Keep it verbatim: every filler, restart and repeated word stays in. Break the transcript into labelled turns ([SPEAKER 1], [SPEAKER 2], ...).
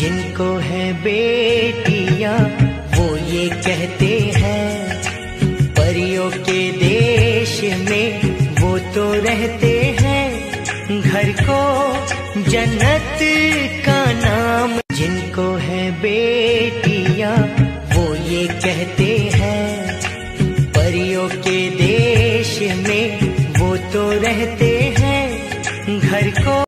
[SPEAKER 1] जिनको है बेटियां वो ये कहते हैं परियों के देश में वो तो रहते हैं, घर को जन्नत का नाम। जिनको है बेटियां वो ये कहते हैं परियों के देश में वो तो रहते